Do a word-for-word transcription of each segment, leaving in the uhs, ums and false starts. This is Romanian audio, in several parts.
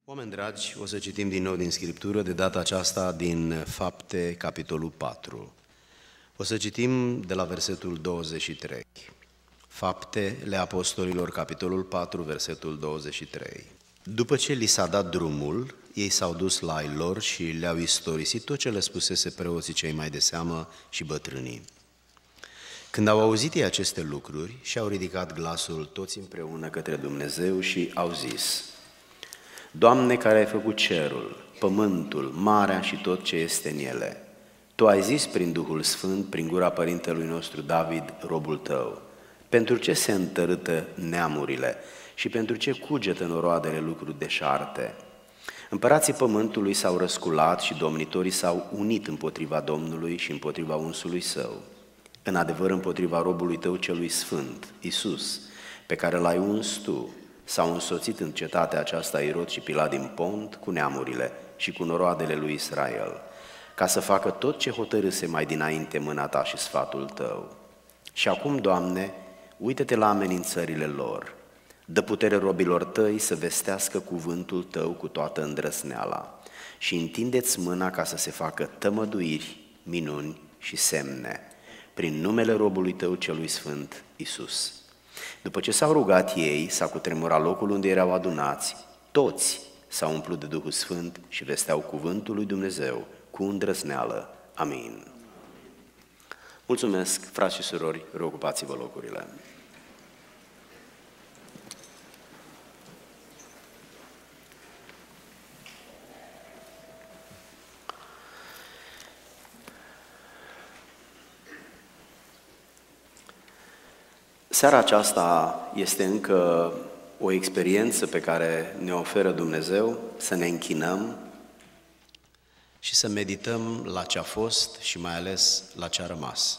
Oameni dragi, o să citim din nou din Scriptură, de data aceasta din Fapte, capitolul patru. O să citim de la versetul douăzeci și trei. Faptele Apostolilor, capitolul patru, versetul douăzeci și trei. După ce li s-a dat drumul, ei s-au dus la ai lor și le-au istorisit tot ce le spusese preoții cei mai de seamă și bătrânii. Când au auzit ei aceste lucruri, și-au ridicat glasul toți împreună către Dumnezeu și au zis: Doamne, care ai făcut cerul, pământul, marea și tot ce este în ele, Tu ai zis prin Duhul Sfânt, prin gura părintelui nostru David, robul Tău, pentru ce se întărâtă neamurile și pentru ce cugetă noroadele lucruri deșarte? Împărații pământului s-au răsculat și domnitorii s-au unit împotriva Domnului și împotriva unsului Său, în adevăr împotriva robului Tău celui sfânt, Iisus, pe care L-ai uns Tu. S-au însoțit în cetatea aceasta Irod și Pilat din Pont cu neamurile și cu noroadele lui Israel, ca să facă tot ce hotărâse mai dinainte mâna Ta și sfatul Tău. Și acum, Doamne, uită-te la amenințările lor, dă putere robilor Tăi să vestească cuvântul Tău cu toată îndrăsneala și întindeți mâna ca să se facă tămăduiri, minuni și semne, prin numele robului Tău celui sfânt, Iisus. După ce s-au rugat ei, s-a cutremurat locul unde erau adunați, toți s-au umplut de Duhul Sfânt și vesteau cuvântul lui Dumnezeu cu îndrăzneală. Amin. Mulțumesc, frați și surori, reocupați-vă locurile. Seara aceasta este încă o experiență pe care ne oferă Dumnezeu, să ne închinăm și să medităm la ce a fost și mai ales la ce a rămas.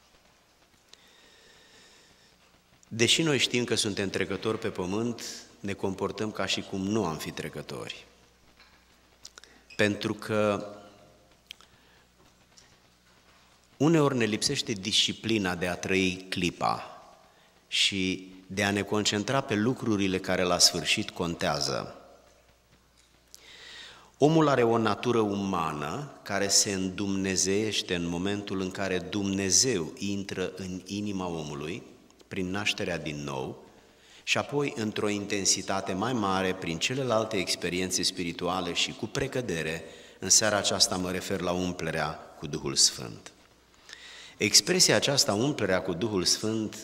Deși noi știm că suntem trecători pe pământ, ne comportăm ca și cum nu am fi trecători. Pentru că uneori ne lipsește disciplina de a trăi clipa și de a ne concentra pe lucrurile care la sfârșit contează. Omul are o natură umană care se îndumnezeiește în momentul în care Dumnezeu intră în inima omului prin nașterea din nou și apoi într-o intensitate mai mare prin celelalte experiențe spirituale și cu precădere. În seara aceasta mă refer la umplerea cu Duhul Sfânt. Expresia aceasta, umplerea cu Duhul Sfânt,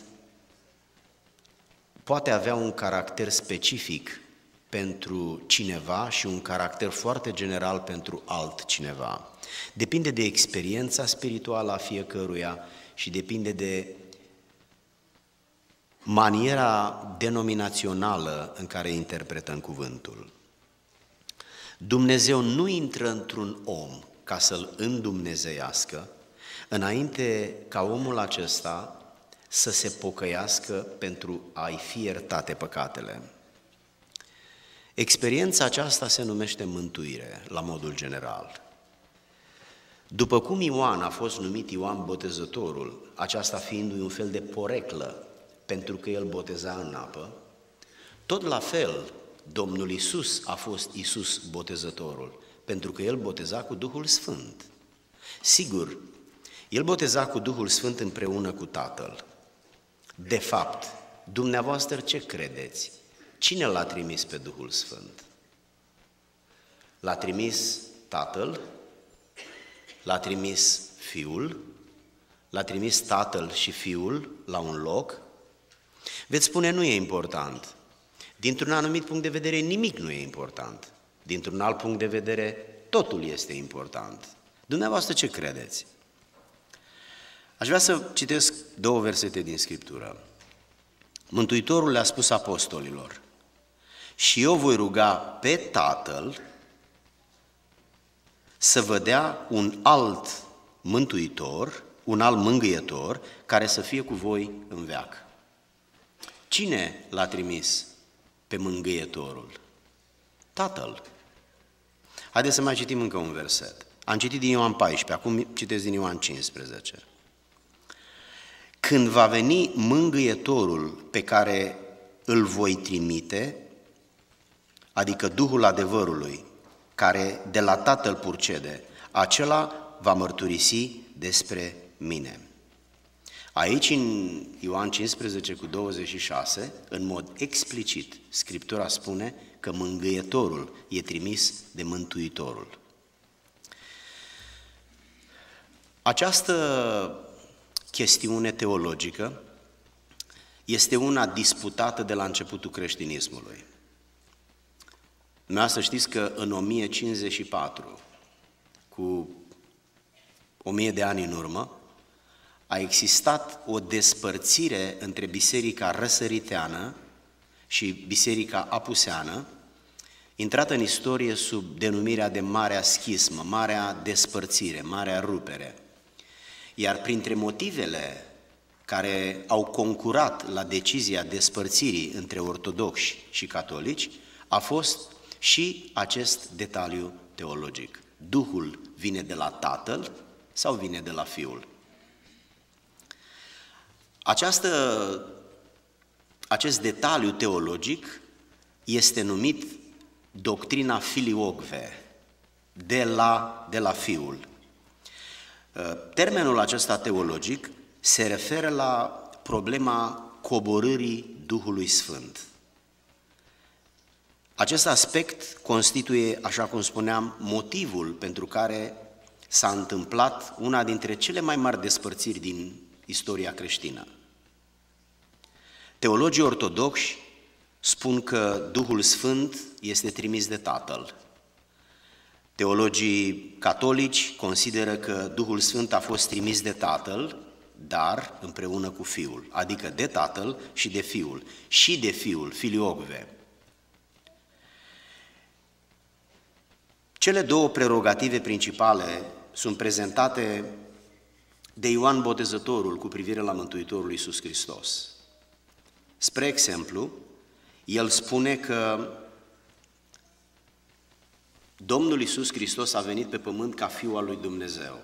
poate avea un caracter specific pentru cineva și un caracter foarte general pentru altcineva. Depinde de experiența spirituală a fiecăruia și depinde de maniera denominațională în care interpretăm cuvântul. Dumnezeu nu intră într-un om ca să-l îndumnezeiască, înainte ca omul acesta să se pocăiască pentru a-i fi iertate păcatele. Experiența aceasta se numește mântuire, la modul general. După cum Ioan a fost numit Ioan Botezătorul, aceasta fiindu-i un fel de poreclă, pentru că el boteza în apă, tot la fel Domnul Iisus a fost Iisus Botezătorul, pentru că el boteza cu Duhul Sfânt. Sigur, el boteza cu Duhul Sfânt împreună cu Tatăl. De fapt, dumneavoastră ce credeți? Cine l-a trimis pe Duhul Sfânt? L-a trimis Tatăl? L-a trimis Fiul? L-a trimis Tatăl și Fiul la un loc? Veți spune, nu e important. Dintr-un anumit punct de vedere, nimic nu e important. Dintr-un alt punct de vedere, totul este important. Dumneavoastră ce credeți? Aș vrea să citesc două versete din Scriptură. Mântuitorul le-a spus apostolilor: și eu voi ruga pe Tatăl să vă dea un alt mântuitor, un alt mângâietor, care să fie cu voi în veac. Cine l-a trimis pe mângâietorul? Tatăl. Haideți să mai citim încă un verset. Am citit din Ioan paisprezece, acum citesc din Ioan cincisprezece. Când va veni mângâietorul pe care îl voi trimite, adică Duhul adevărului, care de la Tatăl purcede, acela va mărturisi despre mine. Aici, în Ioan cincisprezece cu douăzeci și șase, în mod explicit, Scriptura spune că mângâietorul e trimis de Mântuitorul. Această chestiune teologică este una disputată de la începutul creștinismului. Dumneavoastră știți că în o mie cincizeci și patru, cu o mie de ani în urmă, a existat o despărțire între Biserica Răsăriteană și Biserica Apuseană, intrată în istorie sub denumirea de Marea Schismă, Marea Despărțire, Marea Rupere. Iar printre motivele care au concurat la decizia despărțirii între ortodoxi și catolici a fost și acest detaliu teologic. Duhul vine de la Tatăl sau vine de la Fiul? Această, acest detaliu teologic este numit doctrina filioque, de la, de la Fiul. Termenul acesta teologic se referă la problema coborârii Duhului Sfânt. Acest aspect constituie, așa cum spuneam, motivul pentru care s-a întâmplat una dintre cele mai mari despărțiri din istoria creștină. Teologii ortodoxi spun că Duhul Sfânt este trimis de Tatăl. Teologii catolici consideră că Duhul Sfânt a fost trimis de Tatăl, dar împreună cu Fiul, adică de Tatăl și de Fiul, și de Fiul, filioque. Cele două prerogative principale sunt prezentate de Ioan Botezătorul cu privire la Mântuitorul Iisus Hristos. Spre exemplu, el spune că Domnul Iisus Hristos a venit pe pământ ca Fiul al lui Dumnezeu.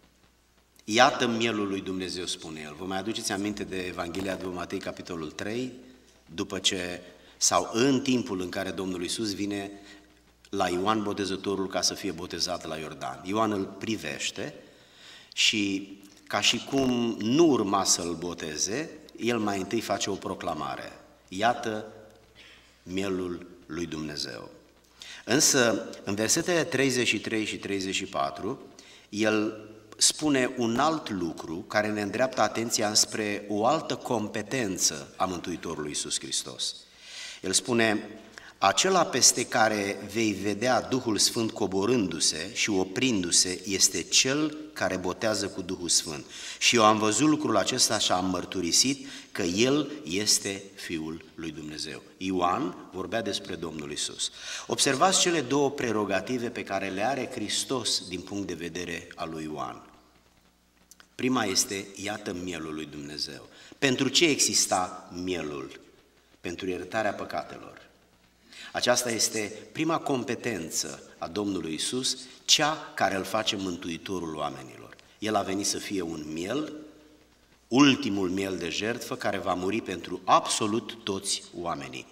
Iată mielul lui Dumnezeu, spune el. Vă mai aduceți aminte de Evanghelia după Matei, capitolul trei, după ce, sau în timpul în care Domnul Iisus vine la Ioan Botezătorul ca să fie botezat la Iordan. Ioan îl privește și, ca și cum nu urma să-l boteze, el mai întâi face o proclamare. Iată mielul lui Dumnezeu. Însă, în versetele treizeci și trei și treizeci și patru, el spune un alt lucru care ne îndreaptă atenția spre o altă competență a Mântuitorului Iisus Hristos. El spune: acela peste care vei vedea Duhul Sfânt coborându-se și oprindu-se este Cel care botează cu Duhul Sfânt. Și eu am văzut lucrul acesta și am mărturisit că El este Fiul lui Dumnezeu. Ioan vorbea despre Domnul Iisus. Observați cele două prerogative pe care le are Hristos din punct de vedere al lui Ioan. Prima este: iată mielul lui Dumnezeu. Pentru ce exista mielul? Pentru iertarea păcatelor. Aceasta este prima competență a Domnului Iisus, cea care îl face mântuitorul oamenilor. El a venit să fie un miel, ultimul miel de jertfă, care va muri pentru absolut toți oamenii.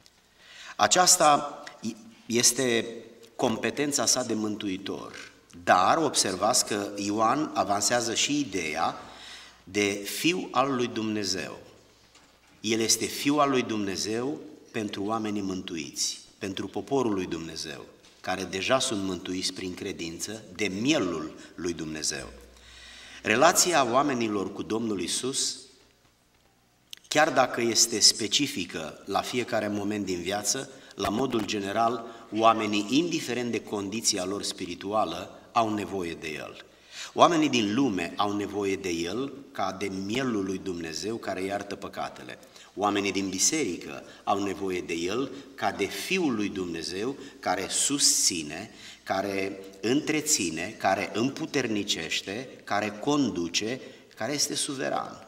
Aceasta este competența sa de mântuitor, dar observați că Ioan avansează și ideea de Fiu al lui Dumnezeu. El este Fiul al lui Dumnezeu pentru oamenii mântuiți, pentru poporul lui Dumnezeu, care deja sunt mântuiți prin credință de mielul lui Dumnezeu. Relația oamenilor cu Domnul Iisus, chiar dacă este specifică la fiecare moment din viață, la modul general, oamenii, indiferent de condiția lor spirituală, au nevoie de El. Oamenii din lume au nevoie de El ca de mielul lui Dumnezeu care iartă păcatele. Oamenii din biserică au nevoie de El ca de Fiul lui Dumnezeu care susține, care întreține, care împuternicește, care conduce, care este suveran.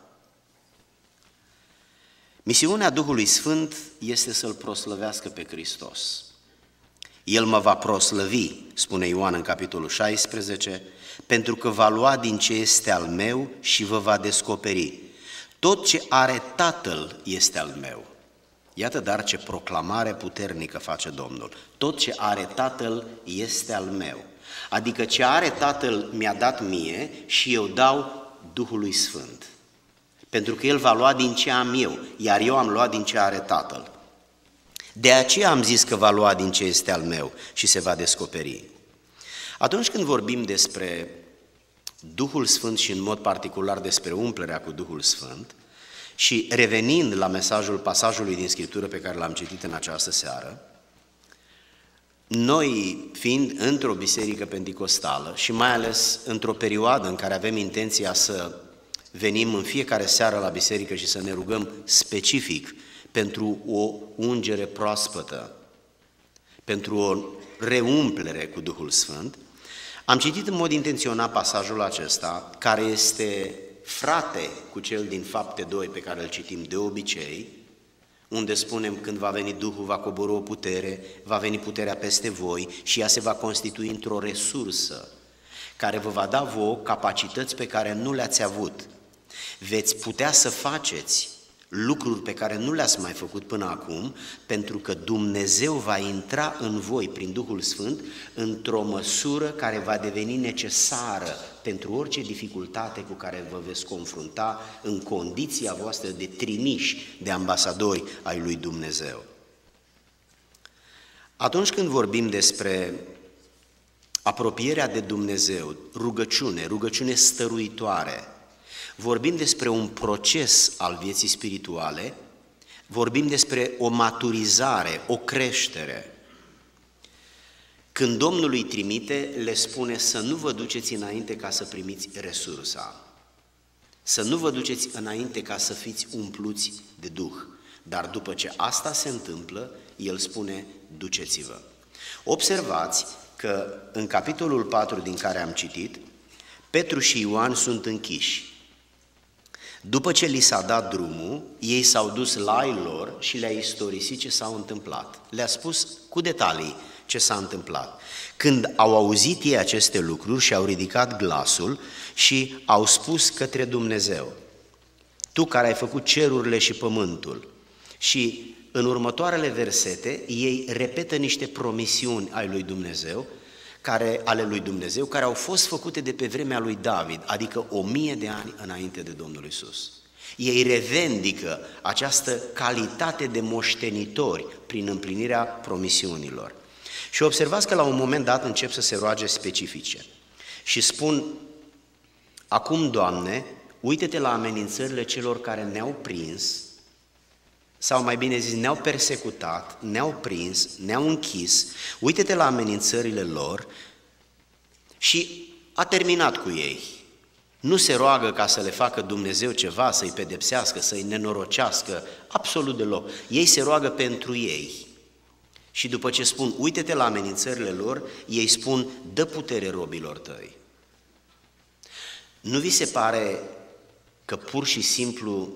Misiunea Duhului Sfânt este să-L proslăvească pe Hristos. El mă va proslăvi, spune Ioan în capitolul șaisprezece, pentru că va lua din ce este al meu și vă va descoperi. Tot ce are Tatăl este al meu. Iată dar ce proclamare puternică face Domnul. Tot ce are Tatăl este al meu. Adică ce are Tatăl mi-a dat mie și eu dau Duhului Sfânt. Pentru că El va lua din ce am eu, iar eu am luat din ce are Tatăl. De aceea am zis că va lua din ce este al meu și se va descoperi. Atunci când vorbim despre Duhul Sfânt și în mod particular despre umplerea cu Duhul Sfânt, și revenind la mesajul pasajului din Scriptură pe care l-am citit în această seară, noi fiind într-o biserică penticostală și mai ales într-o perioadă în care avem intenția să venim în fiecare seară la biserică și să ne rugăm specific pentru o ungere proaspătă, pentru o reumplere cu Duhul Sfânt, am citit în mod intenționat pasajul acesta, care este frate cu cel din Fapte doi pe care îl citim de obicei, unde spunem când va veni Duhul, va coborî o putere, va veni puterea peste voi și ea se va constitui într-o resursă care vă va da vouă capacități pe care nu le-ați avut. Veți putea să faceți lucruri pe care nu le-ați mai făcut până acum, pentru că Dumnezeu va intra în voi prin Duhul Sfânt într-o măsură care va deveni necesară pentru orice dificultate cu care vă veți confrunta în condiția voastră de trimiși, de ambasadori ai lui Dumnezeu. Atunci când vorbim despre apropierea de Dumnezeu, rugăciune, rugăciune stăruitoare, vorbim despre un proces al vieții spirituale, vorbim despre o maturizare, o creștere. Când Domnul îi trimite, le spune să nu vă duceți înainte ca să primiți resursa, să nu vă duceți înainte ca să fiți umpluți de Duh, dar după ce asta se întâmplă, El spune, duceți-vă. Observați că în capitolul patru din care am citit, Petru și Ioan sunt închiși. După ce li s-a dat drumul, ei s-au dus la ei lor și le-a istorisit ce s-a întâmplat. Le-a spus cu detalii ce s-a întâmplat. Când au auzit ei aceste lucruri și-au ridicat glasul și au spus către Dumnezeu, Tu care ai făcut cerurile și pământul. Și în următoarele versete ei repetă niște promisiuni ai lui Dumnezeu, care, ale lui Dumnezeu, care au fost făcute de pe vremea lui David, adică o mie de ani înainte de Domnul Iisus. Ei revendică această calitate de moștenitori prin împlinirea promisiunilor. Și observați că la un moment dat încep să se roage specifice și spun, acum, Doamne, uite-te la amenințările celor care ne-au prins, sau mai bine zis, ne-au persecutat, ne-au prins, ne-au închis, uite-te la amenințările lor și a terminat cu ei. Nu se roagă ca să le facă Dumnezeu ceva, să-i pedepsească, să-i nenorocească, absolut deloc. Ei se roagă pentru ei. Și după ce spun, uite-te la amenințările lor, ei spun, dă putere robilor tăi. Nu vi se pare că pur și simplu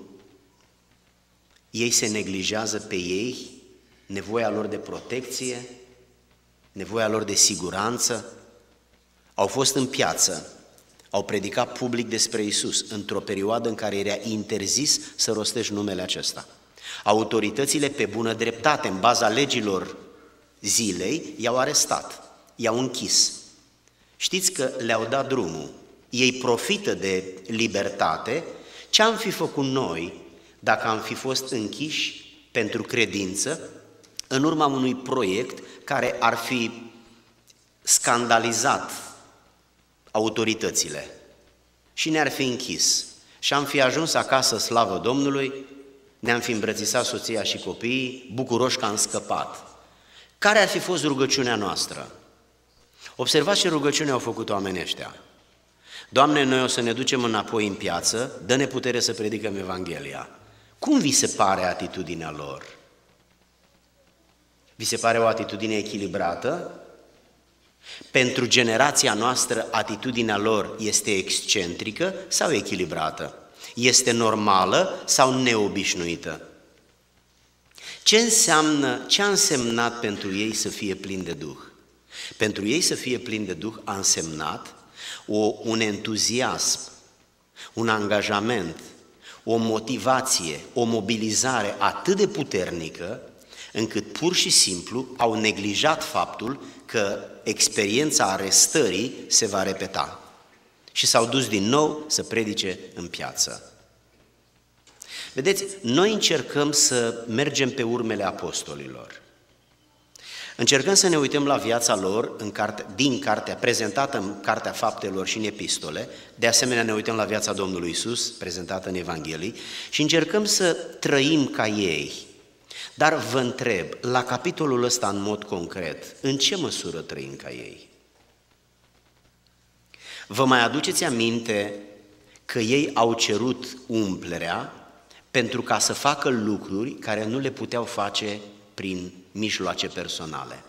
ei se neglijează pe ei, nevoia lor de protecție, nevoia lor de siguranță? Au fost în piață, au predicat public despre Iisus într-o perioadă în care era interzis să rostești numele acesta. Autoritățile, pe bună dreptate, în baza legilor zilei, i-au arestat, i-au închis. Știți că le-au dat drumul, ei profită de libertate. Ce am fi făcut noi dacă am fi fost închiși pentru credință în urma unui proiect care ar fi scandalizat autoritățile și ne-ar fi închis și am fi ajuns acasă, slavă Domnului, ne-am fi îmbrățișat soția și copiii, bucuroși că am scăpat. Care ar fi fost rugăciunea noastră? Observați ce rugăciune au făcut oamenii ăștia. Doamne, noi o să ne ducem înapoi în piață, dă-ne putere să predicăm Evanghelia. Cum vi se pare atitudinea lor? Vi se pare o atitudine echilibrată? Pentru generația noastră, atitudinea lor este excentrică sau echilibrată? Este normală sau neobișnuită? Ce înseamnă, ce a însemnat pentru ei să fie plini de Duh? Pentru ei să fie plini de Duh a însemnat o, un entuziasm, un angajament, o motivație, o mobilizare atât de puternică, încât pur și simplu au neglijat faptul că experiența arestării se va repeta. Și s-au dus din nou să predice în piață. Vedeți, noi încercăm să mergem pe urmele apostolilor. Încercăm să ne uităm la viața lor în carte, din cartea prezentată în Cartea Faptelor și în Epistole, de asemenea ne uităm la viața Domnului Iisus, prezentată în Evanghelii, și încercăm să trăim ca ei. Dar vă întreb, la capitolul ăsta în mod concret, în ce măsură trăim ca ei? Vă mai aduceți aminte că ei au cerut umplerea pentru ca să facă lucruri care nu le puteau face prin mijloace personale.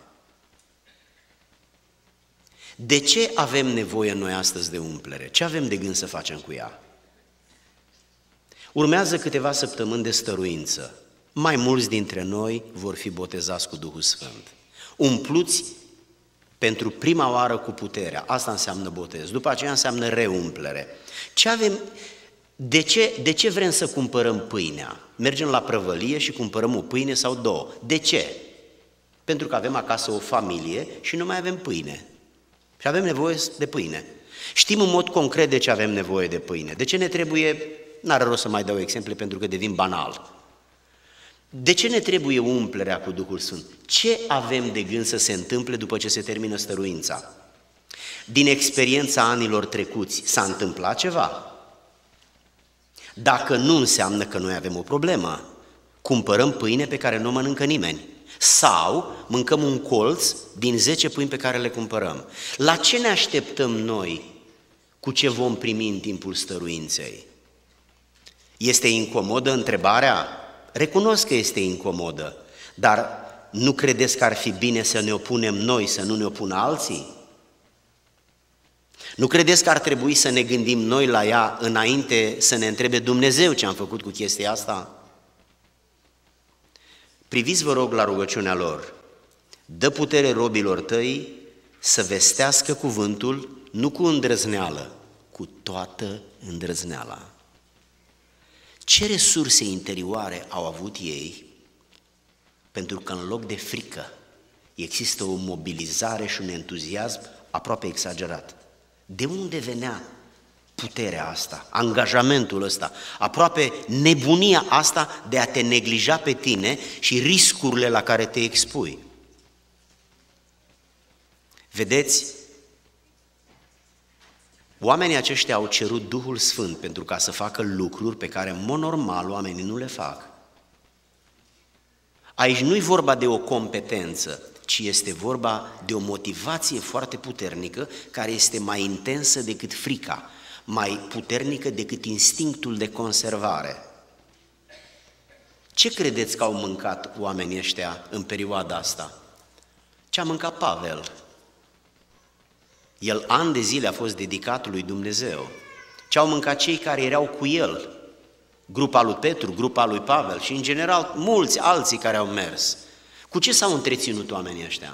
De ce avem nevoie noi astăzi de umplere? Ce avem de gând să facem cu ea? Urmează câteva săptămâni de stăruință. Mai mulți dintre noi vor fi botezați cu Duhul Sfânt. Umpluți pentru prima oară cu puterea. Asta înseamnă botez. După aceea înseamnă reumplere. Ce avem... De ce, de ce vrem să cumpărăm pâinea? Mergem la prăvălie și cumpărăm o pâine sau două. De ce? Pentru că avem acasă o familie și nu mai avem pâine. Și avem nevoie de pâine. Știm în mod concret de ce avem nevoie de pâine. De ce ne trebuie, n-are rost să mai dau exemple pentru că devin banal. De ce ne trebuie umplerea cu Duhul Sfânt? Ce avem de gând să se întâmple după ce se termină stăruința? Din experiența anilor trecuți s-a întâmplat ceva? Dacă nu, înseamnă că noi avem o problemă. Cumpărăm pâine pe care nu o mănâncă nimeni. Sau mâncăm un colț din zece pâini pe care le cumpărăm. La ce ne așteptăm noi cu ce vom primi în timpul stăruinței? Este incomodă întrebarea? Recunosc că este incomodă, dar nu credeți că ar fi bine să ne opunem noi, să nu ne opună alții? Nu credeți că ar trebui să ne gândim noi la ea înainte să ne întrebe Dumnezeu ce am făcut cu chestia asta? Priviți, vă rog, la rugăciunea lor. Dă putere robilor tăi să vestească cuvântul, nu cu îndrăzneală, cu toată îndrăzneala. Ce resurse interioare au avut ei? Pentru că în loc de frică există o mobilizare și un entuziasm aproape exagerat. De unde venea puterea asta, angajamentul ăsta, aproape nebunia asta de a te neglija pe tine și riscurile la care te expui? Vedeți, oamenii aceștia au cerut Duhul Sfânt pentru ca să facă lucruri pe care, în mod normal, oamenii nu le fac. Aici nu e vorba de o competență, ci este vorba de o motivație foarte puternică, care este mai intensă decât frica, mai puternică decât instinctul de conservare. Ce credeți că au mâncat oamenii ăștia în perioada asta? Ce a mâncat Pavel? El ani de zile a fost dedicat lui Dumnezeu. Ce au mâncat cei care erau cu el? Grupa lui Petru, grupa lui Pavel și în general mulți alții care au mers. Cu ce s-au întreținut oamenii ăștia?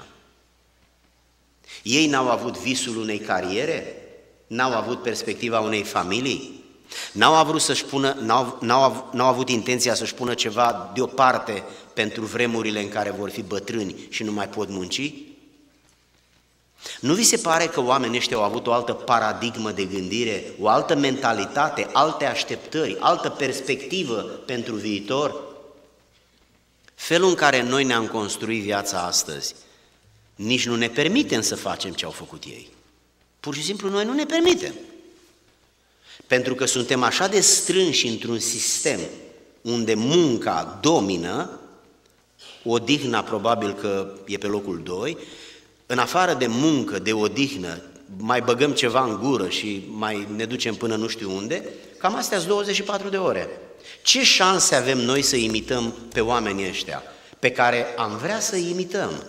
Ei n-au avut visul unei cariere? N-au avut perspectiva unei familii? N-au avut, să-și pună, n-au, n-au, n-au avut intenția să-și pună ceva deoparte pentru vremurile în care vor fi bătrâni și nu mai pot munci? Nu vi se pare că oamenii ăștia au avut o altă paradigmă de gândire, o altă mentalitate, alte așteptări, altă perspectivă pentru viitor? Felul în care noi ne-am construit viața astăzi, nici nu ne permitem să facem ce au făcut ei. Pur și simplu noi nu ne permitem. Pentru că suntem așa de strânși într-un sistem unde munca domină, odihna probabil că e pe locul doi, în afară de muncă, de odihnă, mai băgăm ceva în gură și mai ne ducem până nu știu unde, cam astea sunt douăzeci și patru de ore. Ce șanse avem noi să imităm pe oamenii ăștia, pe care am vrea să imităm?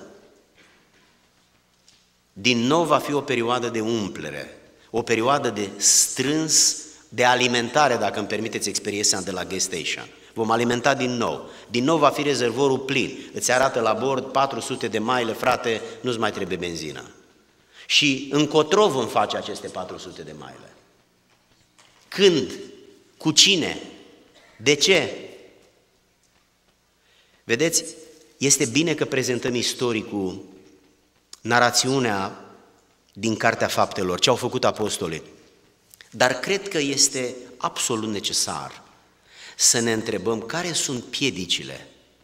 Din nou va fi o perioadă de umplere, o perioadă de strâns, de alimentare, dacă îmi permiteți experiența de la gas station. Vom alimenta din nou. Din nou va fi rezervorul plin. Îți arată la bord patru sute de mile, frate, nu-ți mai trebuie benzină. Și încotro vom face aceste patru sute de mile. Când? Cu cine? De ce? Vedeți, este bine că prezentăm istoricul, narațiunea din Cartea Faptelor, ce au făcut apostolii, dar cred că este absolut necesar să ne întrebăm care sunt piedicile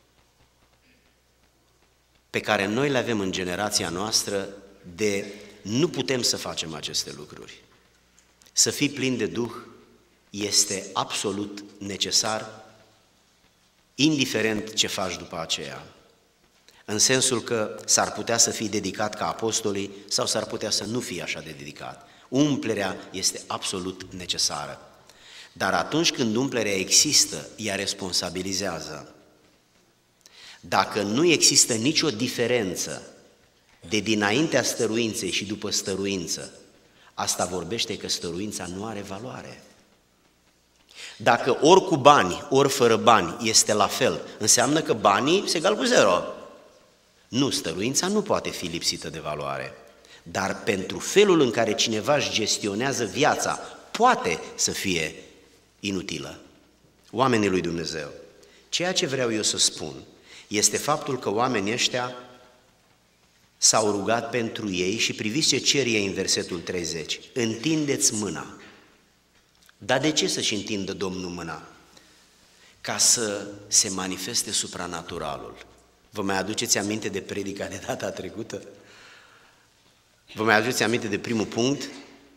pe care noi le avem în generația noastră de nu putem să facem aceste lucruri. Să fii plin de Duh este absolut necesar, indiferent ce faci după aceea. În sensul că s-ar putea să fii dedicat ca apostolii sau s-ar putea să nu fii așa de dedicat. Umplerea este absolut necesară. Dar atunci când umplerea există, ea responsabilizează. Dacă nu există nicio diferență de dinaintea stăruinței și după stăruință, asta vorbește că stăruința nu are valoare. Dacă ori cu bani, ori fără bani este la fel, înseamnă că banii se egal cu zero. Nu, stăruința nu poate fi lipsită de valoare, dar pentru felul în care cineva își gestionează viața, poate să fie inutilă. Oamenii lui Dumnezeu, ceea ce vreau eu să spun este faptul că oamenii ăștia s-au rugat pentru ei și priviți ce cer ei în versetul treizeci. Întindeți mâna. Dar de ce să-și întindă Domnul mâna? Ca să se manifeste supranaturalul. Vă mai aduceți aminte de predica de data trecută? Vă mai aduceți aminte de primul punct?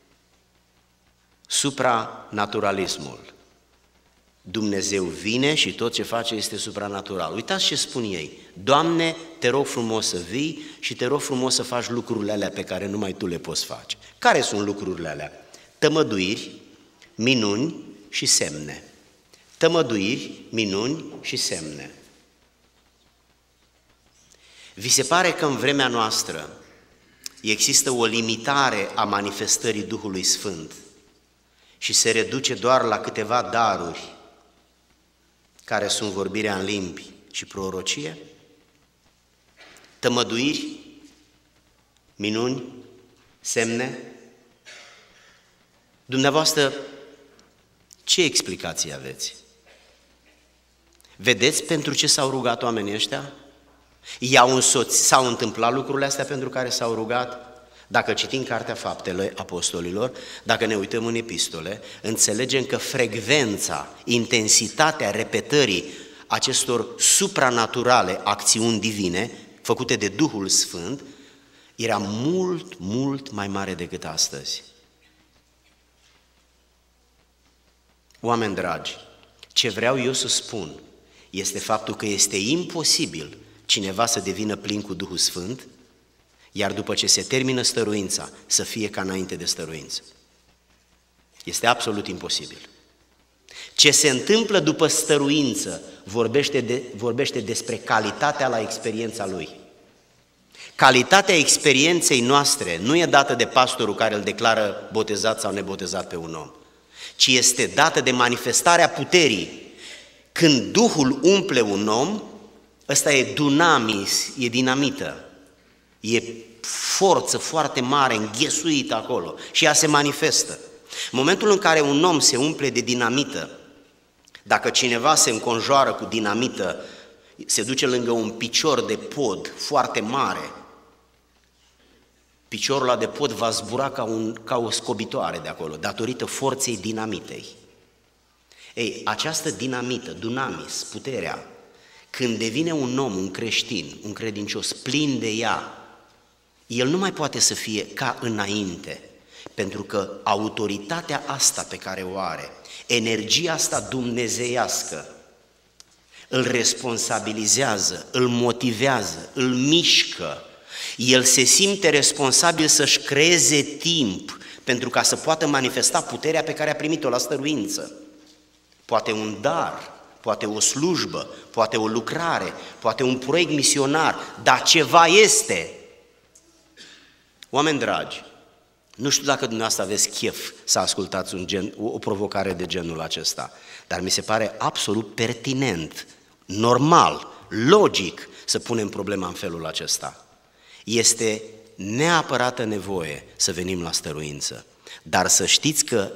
Supranaturalismul. Dumnezeu vine și tot ce face este supranatural. Uitați ce spun ei. Doamne, te rog frumos să vii și te rog frumos să faci lucrurile alea pe care numai Tu le poți face. Care sunt lucrurile alea? Tămăduiri, minuni și semne. Tămăduiri, minuni și semne. Vi se pare că în vremea noastră există o limitare a manifestării Duhului Sfânt și se reduce doar la câteva daruri care sunt vorbirea în limbi și prorocie? Tămăduiri, minuni, semne? Dumneavoastră, ce explicații aveți? Vedeți pentru ce s-au rugat oamenii ăștia? I-au însoțit, s-au întâmplat lucrurile astea pentru care s-au rugat? Dacă citim Cartea Faptele Apostolilor, dacă ne uităm în epistole, înțelegem că frecvența, intensitatea repetării acestor supranaturale acțiuni divine, făcute de Duhul Sfânt, era mult, mult mai mare decât astăzi. Oameni dragi, ce vreau eu să spun este faptul că este imposibil cineva să devină plin cu Duhul Sfânt, iar după ce se termină stăruința, să fie ca înainte de stăruință. Este absolut imposibil. Ce se întâmplă după stăruință vorbește, de, vorbește despre calitatea la experiența lui. Calitatea experienței noastre nu e dată de pastorul care îl declară botezat sau nebotezat pe un om, ci este dată de manifestarea puterii. Când Duhul umple un om, ăsta e dunamis, e dinamită, e forță foarte mare, înghesuită acolo și ea se manifestă. În momentul în care un om se umple de dinamită, dacă cineva se înconjoară cu dinamită, se duce lângă un picior de pod foarte mare, piciorul ăla de pod va zbura ca, un, ca o scobitoare de acolo, datorită forței dinamitei. Ei, această dinamită, dunamis, puterea, când devine un om, un creștin, un credincios, plin de ea, el nu mai poate să fie ca înainte, pentru că autoritatea asta pe care o are, energia asta dumnezeiască, îl responsabilizează, îl motivează, îl mișcă. El se simte responsabil să-și creeze timp pentru ca să poată manifesta puterea pe care a primit-o la stăruință. Poate un dar, poate o slujbă, poate o lucrare, poate un proiect misionar, dar ceva este. Oameni dragi, nu știu dacă dumneavoastră aveți chef să ascultați un gen, o provocare de genul acesta, dar mi se pare absolut pertinent, normal, logic să punem problema în felul acesta. Este neapărată nevoie să venim la stăruință, dar să știți că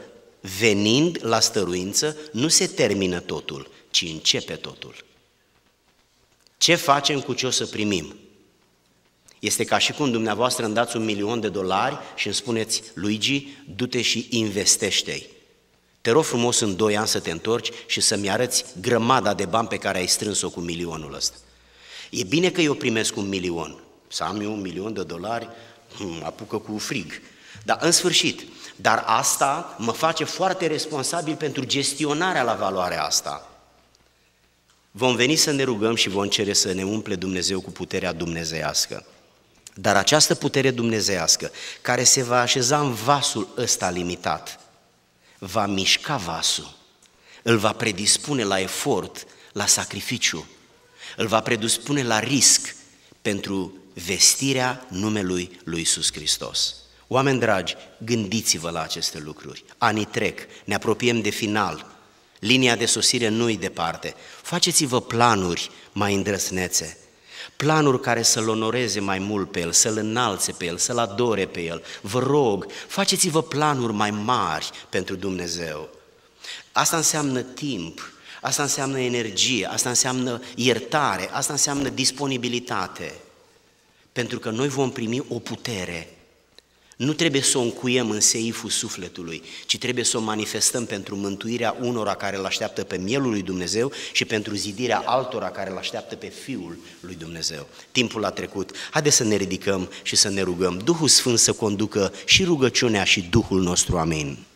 venind la stăruință, nu se termină totul, ci începe totul. Ce facem cu ce o să primim? Este ca și cum dumneavoastră îmi dați un milion de dolari și îmi spuneți, Luigi, du-te și investește-i. Te rog frumos în doi ani să te întorci și să-mi arăți grămada de bani pe care ai strâns-o cu milionul ăsta. E bine că eu primesc un milion. Să am eu un milion de dolari, mă apucă cu frig. Dar în sfârșit, dar asta mă face foarte responsabil pentru gestionarea la valoarea asta. Vom veni să ne rugăm și vom cere să ne umple Dumnezeu cu puterea dumnezeiască. Dar această putere dumnezeiască, care se va așeza în vasul ăsta limitat, va mișca vasul, îl va predispune la efort, la sacrificiu, îl va predispune la risc pentru vestirea numelui lui Iisus Hristos. Oameni dragi, gândiți-vă la aceste lucruri. Anii trec, ne apropiem de final, linia de sosire nu-i departe. Faceți-vă planuri mai îndrăsnețe, planuri care să-L onoreze mai mult pe El, să-L înalțe pe El, să-L adore pe El. Vă rog, faceți-vă planuri mai mari pentru Dumnezeu. Asta înseamnă timp, asta înseamnă energie, asta înseamnă iertare, asta înseamnă disponibilitate. Pentru că noi vom primi o putere. Nu trebuie să o încuiem în seiful sufletului, ci trebuie să o manifestăm pentru mântuirea unora care îl așteaptă pe mielul lui Dumnezeu și pentru zidirea altora care îl așteaptă pe Fiul lui Dumnezeu. Timpul a trecut, haideți să ne ridicăm și să ne rugăm. Duhul Sfânt să conducă și rugăciunea și Duhul nostru, amin.